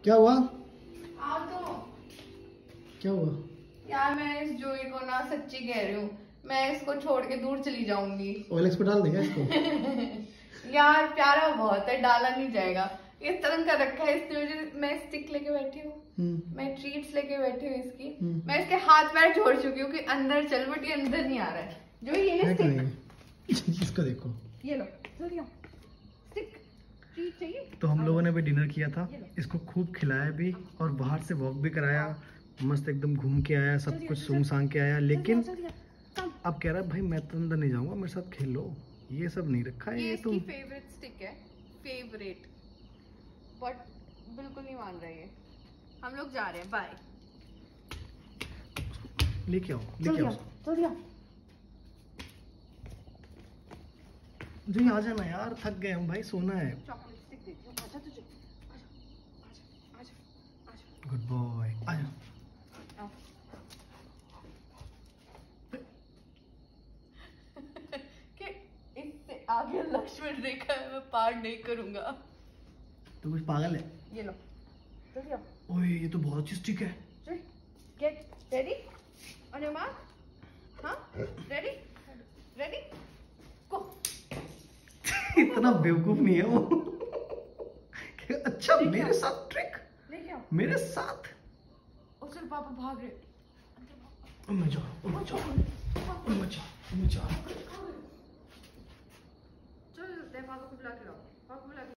क्या हुआ? आओ तो। क्या हुआ? यार मैं इस जोई को ना सच्ची कह रही हूँ, मैं इसको छोड़ के दूर चली जाऊंगी। OLX पे डाल देगा इसको। यार प्यारा बहुत है, डाला नहीं जाएगा। इस तरह का रखा है इसने मुझे। मैं स्टिक लेके बैठी हूँ, मैं ट्रीट्स लेके बैठी हूँ इसकी। मैं इसके हाथ पैर छोड़ चुकी हूँ कि अंदर चल, बट ये अंदर नहीं आ रहा है। जो ये ले स्टिक, इसको देखो, ये लो स्टिक। ट्रीट चाहिए? तो हम लोगों ने भी डिनर किया था, इसको खूब खिलाया भी और बाहर से वॉक भी कराया, मस्त एकदम घूम के आया, सब कुछ सूंघ सांग के आया। लेकिन अब कह रहा है भाई मैं तो अंदर नहीं जाऊंगा, मेरे साथ खेलो। ये सब नहीं रखा है। ये तुम इसकी फेवरेट स्टिक है, फेवरेट, बट बिल्कुल नहीं मान रही है। हम लोग जा रहे हैं, बाय। लेके आओ, लेके आओ, जल्दी आओ। जी आ जाना यार, थक गए हम भाई, सोना है। चॉकलेट स्टिक देती हूँ, आजा तुझे, आजा आजा आजा। गुड बॉय, आजा। कि इससे आगे लक्ष्मण रेखा है, मैं पार नहीं करूंगा। तू कुछ पागल है? ये लो, जल्दी आओ। ओए ये तो बहुत अच्छी स्टिक है। Get ready on your mark. हाँ, रेडी रेडी गो। इतना बेवकूफ नहीं है वो। अच्छा मेरे साथ ट्रिक, लेके आओ मेरे साथ। और चल, पापा भाग रहे। मजा मजा मजा मजा। चल पापा को बुला के लाओ, पापा को बुला के